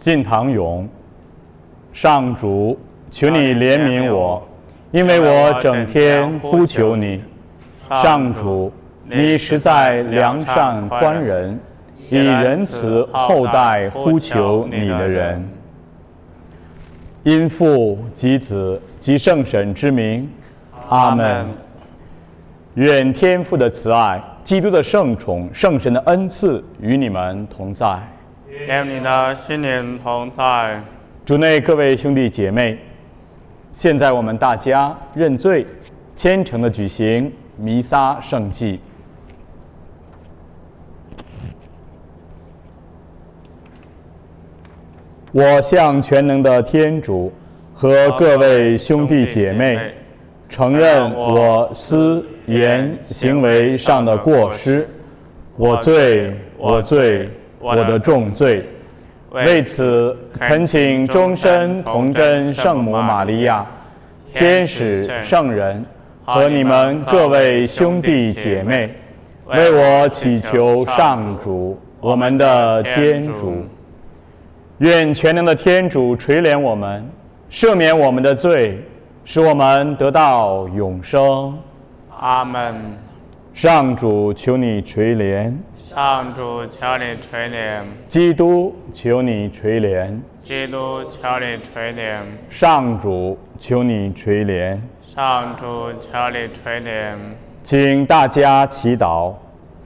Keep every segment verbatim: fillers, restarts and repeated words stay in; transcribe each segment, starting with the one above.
进堂咏。上主，求你怜悯我，因为我整天呼求你。上主，你实在良善宽仁，以仁慈厚待呼求你的人。因父及子及圣神之名，阿们。愿天父的慈爱、基督的圣宠、圣神的恩赐与你们同在。 愿你的心灵同在。 主内各位兄弟姐妹，现在我们大家认罪，虔诚地举行弥撒圣祭。我向全能的天主和各位兄弟姐妹承认我思言行为上的过失，我罪，我罪，我的重罪。为此，恳请终身童真圣母玛利亚、天使、圣人和你们各位兄弟姐妹，为我祈求上主，我们的天主。愿全能的天主垂怜我们，赦免我们的罪，使我们得到永生。 阿门。 上主，求你垂怜。 上主，求你垂怜。 基督，求你垂怜。 基督，求你垂怜。 上主，求你垂怜。 上主，求你垂怜。 请大家祈祷。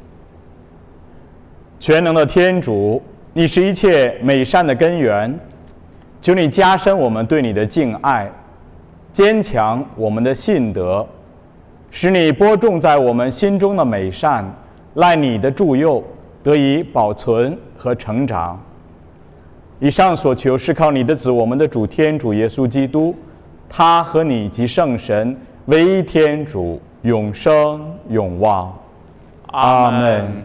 全能的天主，你是一切美善的根源，求你加深我们对你的敬爱，坚强我们的信德，使你播种在我们心中的美善，赖你的助佑得以保存和成长。以上所求是靠你的子，我们的主天主耶稣基督，他和你及圣神唯一天主，永生永旺。阿们。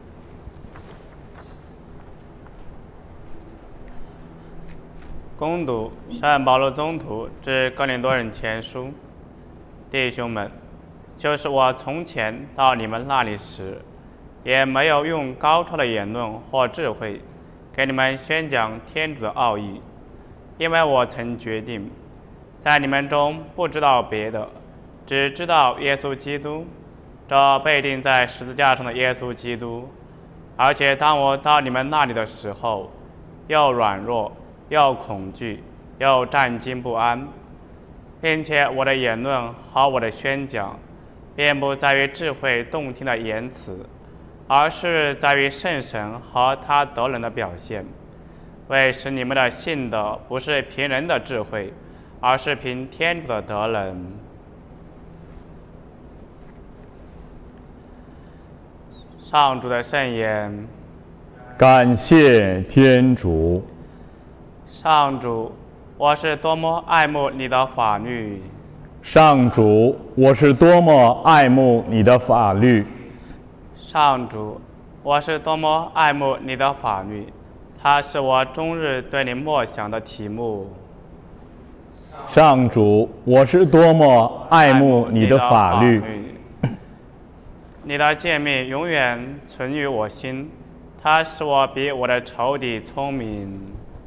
恭读圣保禄宗徒致哥林多人前书。弟兄们，就是我从前到你们那里时，也没有用高超的言论或智慧给你们宣讲天主的奥义，因为我曾决定在你们中不知道别的，只知道耶稣基督，这被钉在十字架上的耶稣基督。而且当我到你们那里的时候，又软弱又恐惧，又战惊不安，并且我的言论和我的宣讲，并不在于智慧动听的言辞，而是在于圣神和他德能的表现，为使你们的信德不是凭人的智慧，而是凭天主的德能。上主的圣言。 感谢天主。 上主，我是多么爱慕你的法律！ 上主，我是多么爱慕你的法律！ 上主，我是多么爱慕你的法律！它是我终日对你默想的题目。 上主，我是多么爱慕你的法律！ 你的诫命永远存于我心，它使我比我的仇敌聪明。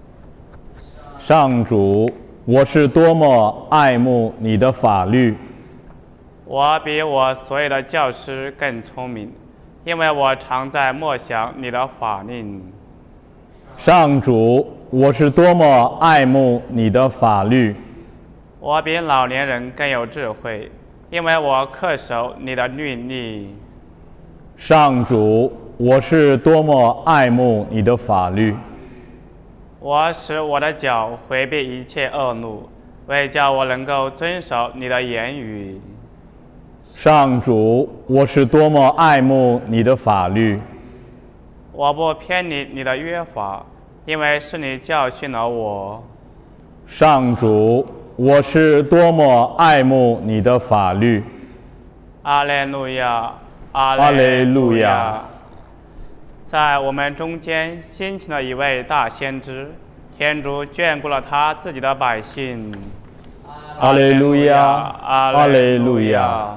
上主，我是多么爱慕你的法律！ 我比我所有的教师更聪明，因为我常在默想你的法令。 上主，我是多么爱慕你的法律！ 我比老年人更有智慧，因为我恪守你的律例。 上主，我是多么爱慕你的法律！ 我使我的脚回避一切恶怒，为叫我能够遵守你的言语。 上主，我是多么爱慕你的法律！ 我不偏离你的约法，因为是你教训了我。 上主，我是多么爱慕你的法律！ 阿肋路亚，阿阿肋路亚。 在我们中间兴起了一位大先知，天主眷顾了他自己的百姓。 阿肋路亚，阿肋路亚。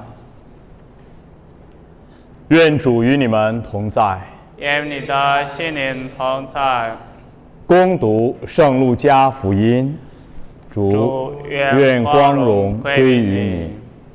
愿主与你们同在。 愿你的心灵同在。 恭读圣路加福音。主，愿光荣归于你。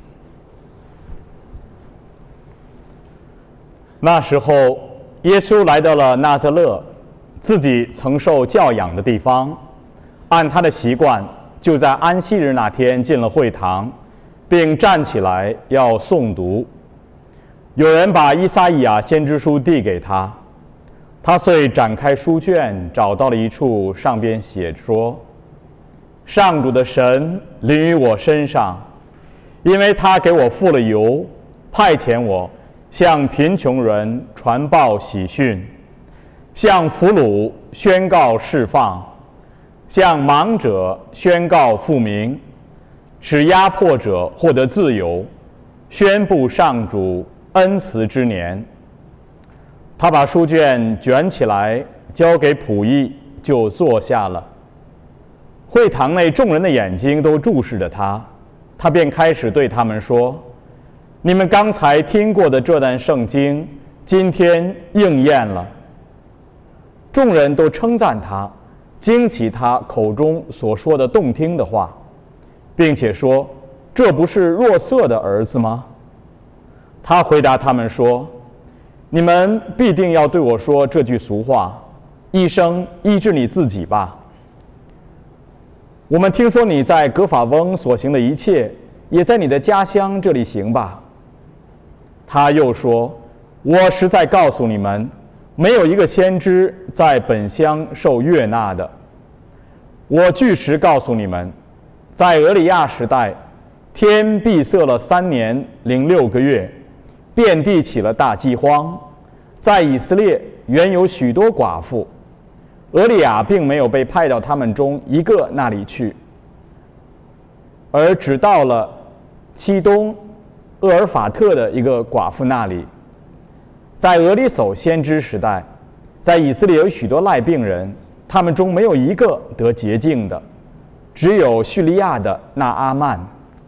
那时候，耶稣来到了纳匝勒，自己曾受教养的地方。按他的习惯，就在安息日那天进了会堂，并站起来要诵读。有人把依撒意亚先知书递给他，他遂展开书卷，找到了一处，上边写说：上主的神临于我身上，因为他给我付了油，派遣我向贫穷人传报喜讯，向俘虏宣告释放，向盲者宣告复明，使压迫者获得自由，宣布上主恩慈之年。他把书卷卷起来，交给仆役，就坐下了。会堂内众人的眼睛都注视着他，他便开始对他们说：你们刚才听过的这段圣经，今天应验了。众人都称赞他，惊奇他口中所说的动听的话，并且说：这不是若瑟的儿子吗？他回答他们说：你们必定要对我说这句俗话：医生，医治你自己吧。我们听说你在葛法翁所行的一切，也在你的家乡这里行吧。他又说：我实在告诉你们，没有一个先知在本乡受悦纳的。我据实告诉你们，在俄利亚时代，天闭塞了三年零六个月，遍地起了大饥荒。在以色列原有许多寡妇，俄利亚并没有被派到他们中一个那里去，而只到了漆东厄尔法特的一个寡妇那里。在俄利叟先知时代，在以色列有许多癩病人，他们中没有一个得洁净的，只有叙利亚的那阿曼。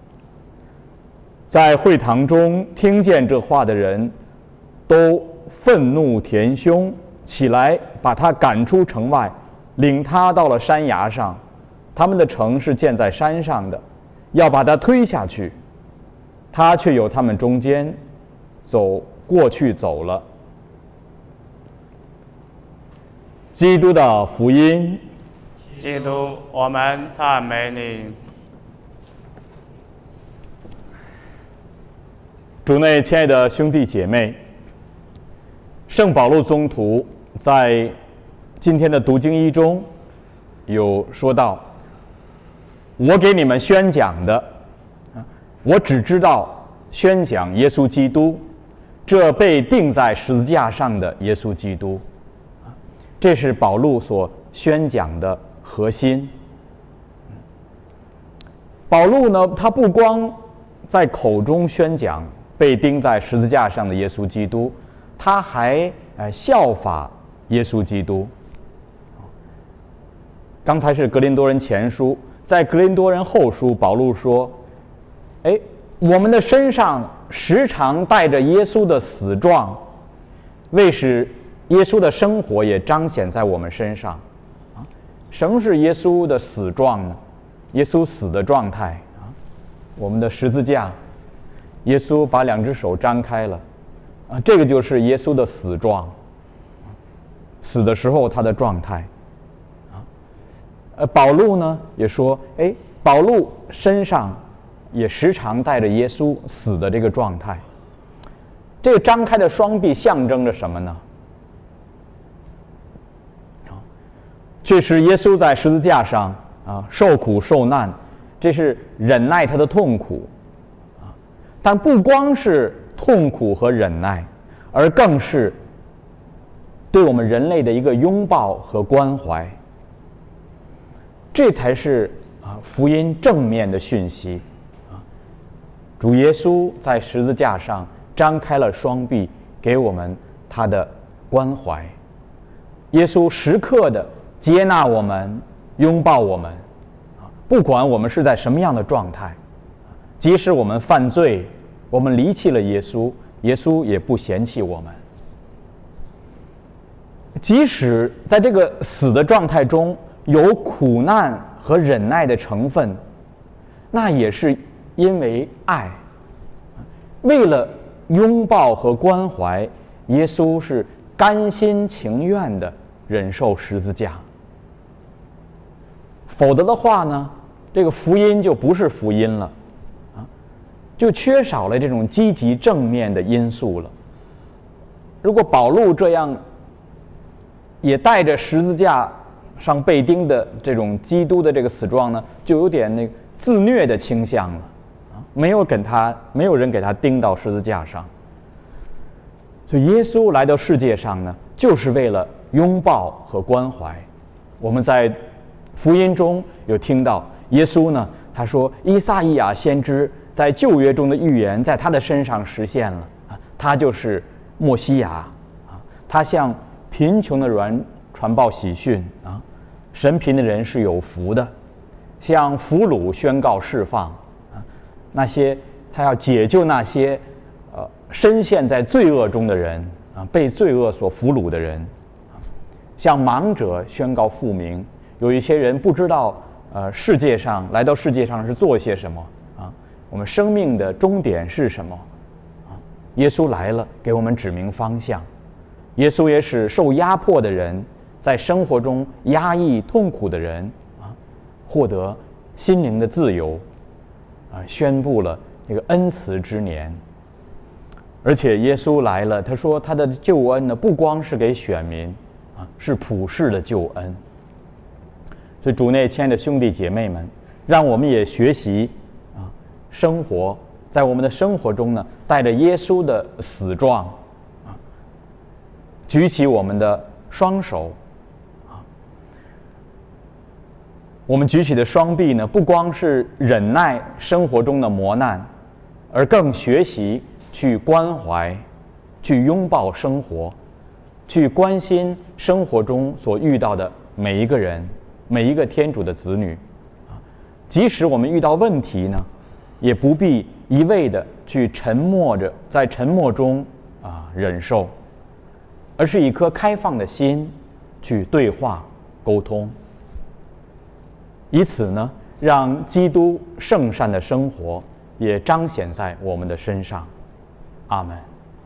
在会堂中听见这话的人，都愤怒填胸，起来把他赶出城外，领他到了山崖上。他们的城是建在山上的，要把他推下去。他却由他们中间走过去走了。基督的福音。 基督，我们赞美你。 主内亲爱的兄弟姐妹，圣保禄宗徒在今天的读经一中有说到：我给你们宣讲的，我只知道宣讲耶稣基督，这被钉在十字架上的耶稣基督。这是保禄所宣讲的核心。保禄呢，他不光在口中宣讲被钉在十字架上的耶稣基督，他还呃效法耶稣基督。刚才是格林多人前书，在格林多人后书，保禄说：哎，我们的身上时常带着耶稣的死状，为使耶稣的生活也彰显在我们身上。啊，什么是耶稣的死状呢？耶稣死的状态啊，我们的十字架，耶稣把两只手张开了，啊，这个就是耶稣的死状。死的时候他的状态。啊，呃，保禄呢也说，哎，保禄身上也时常带着耶稣死的这个状态。这个张开的双臂象征着什么呢？确实，耶稣在十字架上啊受苦受难，这是忍耐他的痛苦啊。但不光是痛苦和忍耐，而更是对我们人类的一个拥抱和关怀。这才是啊福音正面的讯息啊。主耶稣在十字架上张开了双臂，给我们他的关怀。耶稣时刻的接纳我们，拥抱我们，不管我们是在什么样的状态，即使我们犯罪，我们离弃了耶稣，耶稣也不嫌弃我们。 即使在这个死的状态中有苦难和忍耐的成分，那也是因为爱。为了拥抱和关怀，耶稣是甘心情愿地忍受十字架。否则的话呢，这个福音就不是福音了，啊，就缺少了这种积极正面的因素了。如果保禄这样也带着十字架上被钉的这种基督的这个死状呢，就有点那个自虐的倾向了，啊，没有给他，没有人给他钉到十字架上。所以耶稣来到世界上呢，就是为了拥抱和关怀。我们在福音中有听到耶稣呢，他说以赛亚先知在旧约中的预言在他的身上实现了，啊，他就是默西亚，啊，他向贫穷的人传报喜讯，啊，神贫的人是有福的，向俘虏宣告释放，啊，那些他要解救那些呃深陷在罪恶中的人，啊，被罪恶所俘虏的人，啊，向盲者宣告复明。有一些人不知道，呃，世界上来到世界上是做些什么啊？我们生命的终点是什么？啊，耶稣来了，给我们指明方向。耶稣也使受压迫的人，在生活中压抑痛苦的人啊，获得心灵的自由，啊，宣布了这个恩慈之年。而且耶稣来了，他说他的救恩呢，不光是给选民啊，是普世的救恩。所以主内亲爱的兄弟姐妹们，让我们也学习啊，生活在我们的生活中呢，带着耶稣的死状啊，举起我们的双手啊，我们举起的双臂呢，不光是忍耐生活中的磨难，而更学习去关怀，去拥抱生活，去关心生活中所遇到的每一个人。每一个天主的子女，啊，即使我们遇到问题呢，也不必一味的去沉默着，在沉默中啊忍受，而是一颗开放的心去对话沟通，以此呢，让基督圣善的生活也彰显在我们的身上。阿们。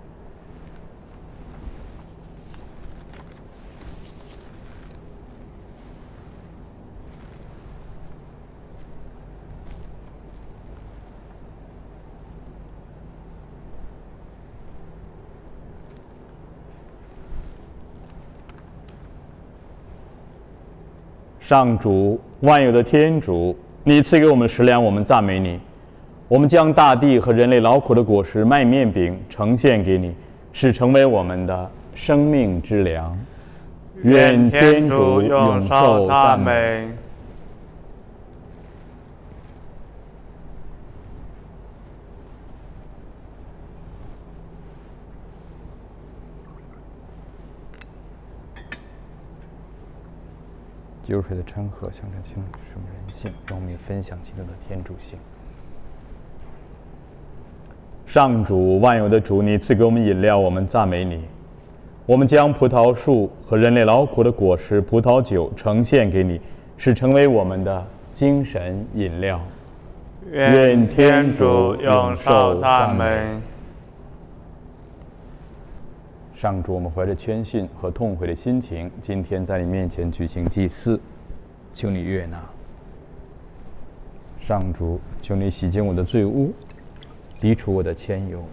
上主，万有的天主，你赐给我们食粮，我们赞美你。我们将大地和人类劳苦的果实麦面饼呈现给你，使成为我们的生命之粮。愿天主永受赞美。救水的称贺象征基督什么人性，让我们也分享基督的天主性。上主，万有的主，你赐给我们饮料，我们赞美你。我们将葡萄树和人类劳苦的果实葡萄酒呈现给你，使成为我们的精神饮料。 愿天主永受赞美。 上主，我们怀着谦逊和痛悔的心情，今天在你面前举行祭祀，求你悦纳。上主，求你洗净我的罪污，涤除我的愆尤。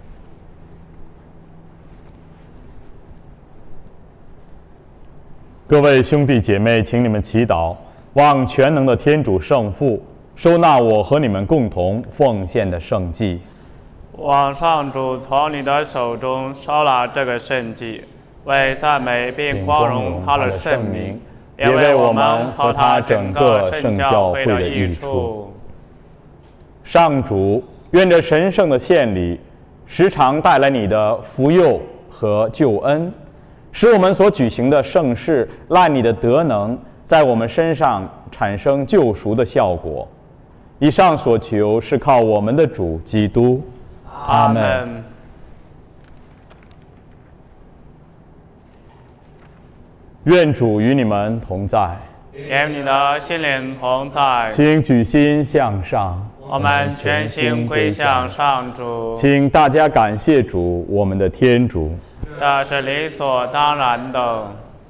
各位兄弟姐妹，请你们祈祷，望全能的天主圣父收纳我和你们共同奉献的圣祭。 望上主从你的手中收纳这个圣祭，为赞美并光荣他的圣名，也为我们和他整个圣教会的益处。 上主，愿这神圣的献礼时常带来你的福佑和救恩，使我们所举行的圣事赖你的德能在我们身上产生救赎的效果。以上所求是靠我们的主基督。 阿们。 愿主与你们同在， 愿你的心灵同在。 请举心向上， 我们全心归向上主。 请大家感谢主，我们的天主。 这是理所当然的。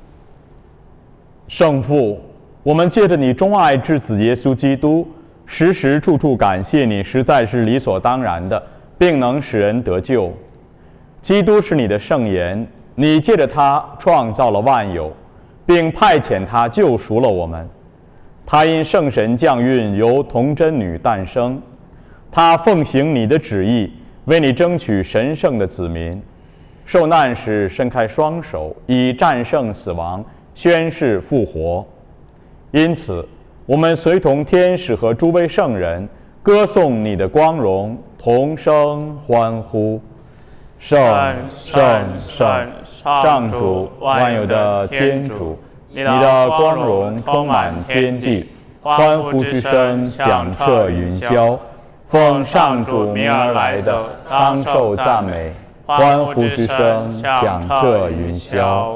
圣父，我们借着你钟爱之子耶稣基督，时时处处感谢你，实在是理所当然的，并能使人得救。基督是你的圣言，你借着他创造了万有，并派遣他救赎了我们。他因圣神降孕，由童贞女诞生。他奉行你的旨意，为你争取神圣的子民。受难时伸开双手，以战胜死亡，宣誓复活。因此，我们随同天使和诸位圣人，歌颂你的光荣，同声欢呼。圣圣圣，上主，万有的天主，你的光荣充满天地，欢呼之声响彻云霄。奉上主名而来的，当受赞美。欢呼之声响彻云霄。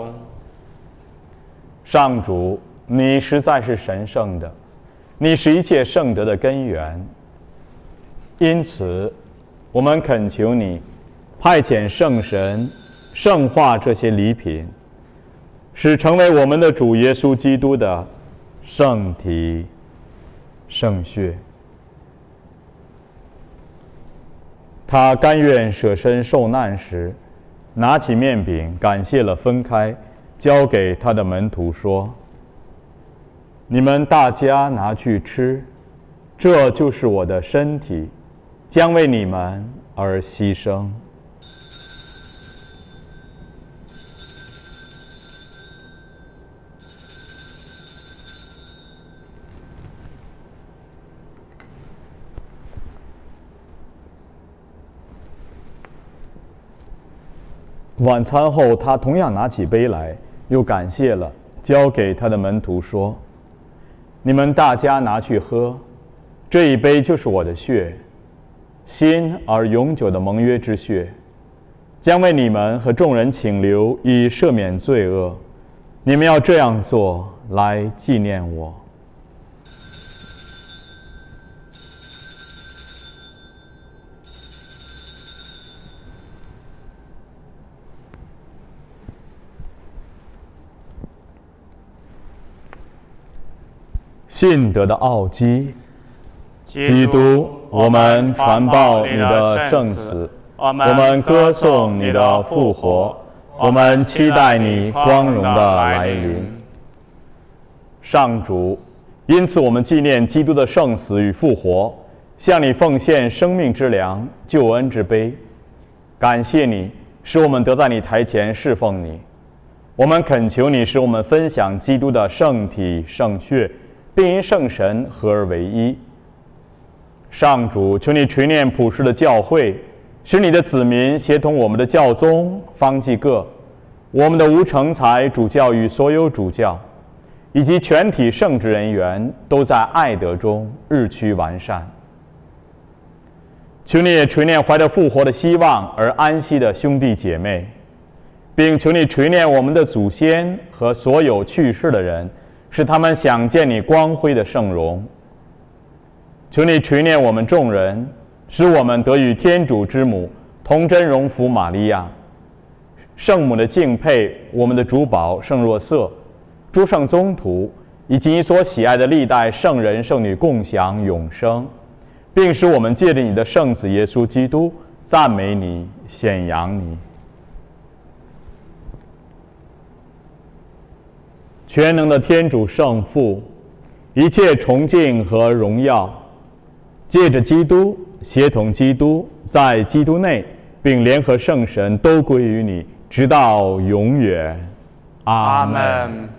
上主，你实在是神圣的，你是一切圣德的根源。因此，我们恳求你派遣圣神圣化这些礼品，使成为我们的主耶稣基督的圣体圣血。他甘愿舍身受难时，拿起面饼，感谢了，分开，交给他的门徒说：“你们大家拿去吃，这就是我的身体，将为你们而牺牲。”晚餐后，他同样拿起杯来，又感谢了，交给他的门徒说：“你们大家拿去喝，这一杯就是我的血，新而永久的盟约之血，将为你们和众人请流，以赦免罪恶。你们要这样做，来纪念我。”信德的奥基，基督，我们传报你的圣死，我们歌颂你的复活，我们期待你光荣的来临。上主，因此我们纪念基督的圣死与复活，向你奉献生命之粮、救恩之杯。感谢你，使我们得在你台前侍奉你。我们恳求你，使我们分享基督的圣体圣血，并因圣神合而为一。上主，求你垂念普世的教会，使你的子民协同我们的教宗方济各、我们的无成才主教与所有主教，以及全体圣职人员，都在爱德中日趋完善。求你也垂念怀着复活的希望而安息的兄弟姐妹，并求你垂念我们的祖先和所有去世的人，使他们想见你光辉的圣容。求你垂念我们众人，使我们得与天主之母童真荣福玛利亚、圣母的敬佩，我们的主保圣若瑟、诸圣宗徒以及你所喜爱的历代圣人圣女共享永生，并使我们借着你的圣子耶稣基督赞美你、显扬你。全能的天主圣父，一切崇敬和荣耀，借着基督，协同基督，在基督内，并联合圣神，都归于你，直到永远。阿们。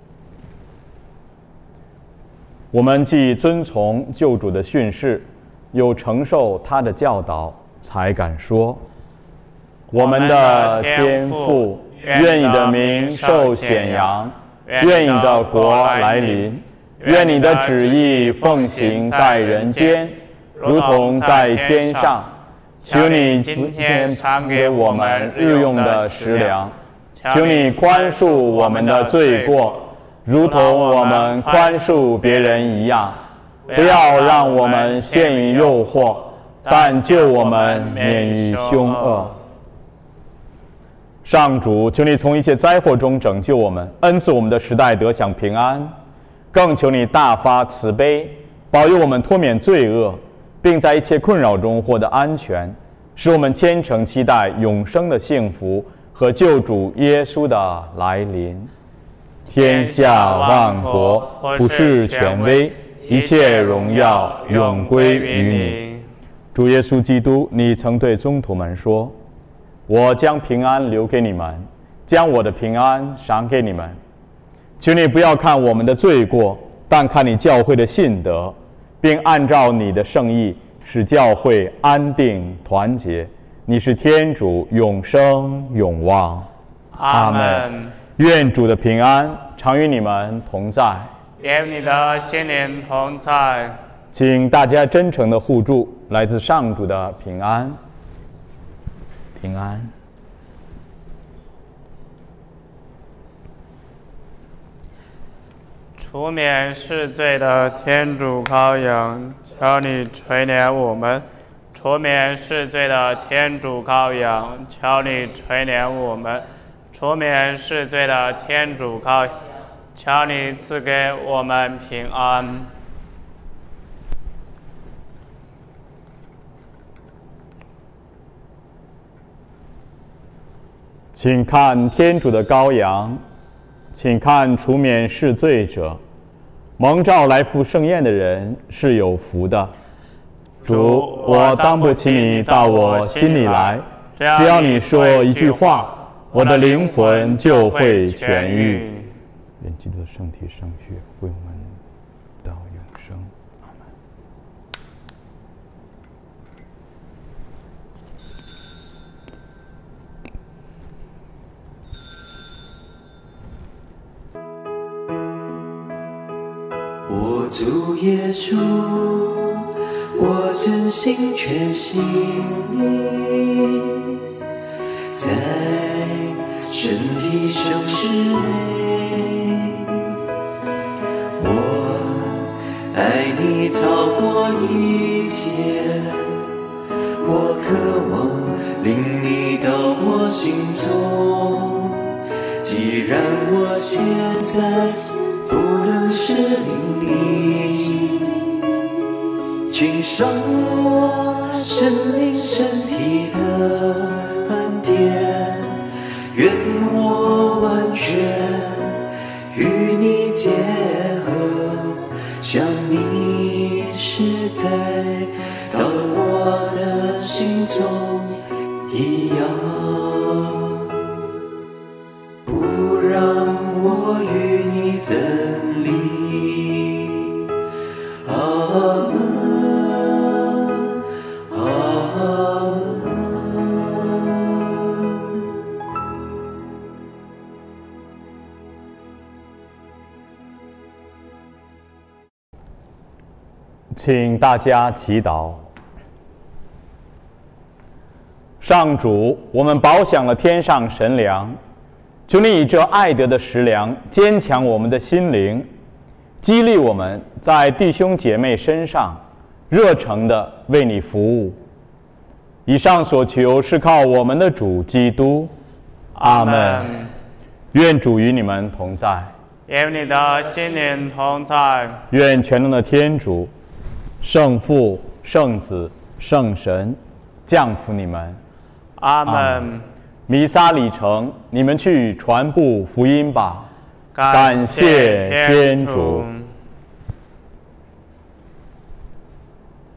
我们既遵从救主的训示，又承受他的教导，才敢说：我们的天父，愿你的名受显扬。愿你的国来临，愿你的旨意奉行在人间，如同在天上。求你今天赐给我们日用的食粮， 求你宽恕我们的罪过，如同我们宽恕别人一样。不要让我们陷于诱惑，但救我们免于凶恶。上主，求你从一切灾祸中拯救我们，恩赐我们的时代得享平安。更求你大发慈悲，保佑我们脱免罪恶，并在一切困扰中获得安全，使我们虔诚期待永生的幸福和救主耶稣的来临。天下万国不是权威，一切荣耀永归于你。主耶稣基督，你曾对宗徒们说：“我将平安留给你们，将我的平安赏给你们。求你不要看我们的罪过，但看你教会的信德，并按照你的圣意，使教会安定团结。你是天主，永生永旺。 阿们。 愿主的平安常与你们同在， 也与你的心灵同在。 请大家真诚的互助，来自上主的平安。平安。 除免世罪的天主羔羊，求你垂怜我们；除免世罪的天主羔羊，求你垂怜我们；除免世罪的天主羔羊，求你赐给我们平安。 请看天主的羔羊，请看除免世罪者，蒙召来赴盛宴的人是有福的。主，我当不起你到我心里来，只要你说一句话，我的灵魂就会痊愈。愿基督的圣体圣血为我们到永生。阿门。 我主耶稣，我真心全心你，在身体圣事内，我爱你超过一切，我渴望领你到我心中。既然我现在不能是领你，请赏我生命身体的恩典，愿我完全与你结合，像你实在到我的心中一样，不让我与你分离。阿门，阿门。 请大家祈祷。上主，我们饱享了天上神粮，求你以这爱德的食粮坚强我们的心灵，激励我们在弟兄姐妹身上热诚地为你服务。以上所求是靠我们的主基督。阿们。愿主与你们同在， 也与你的心灵同在。 愿全能的天主、圣父、圣子、圣神降福你们。 阿们。 弥撒礼成，你们去传布福音吧。 感谢天主。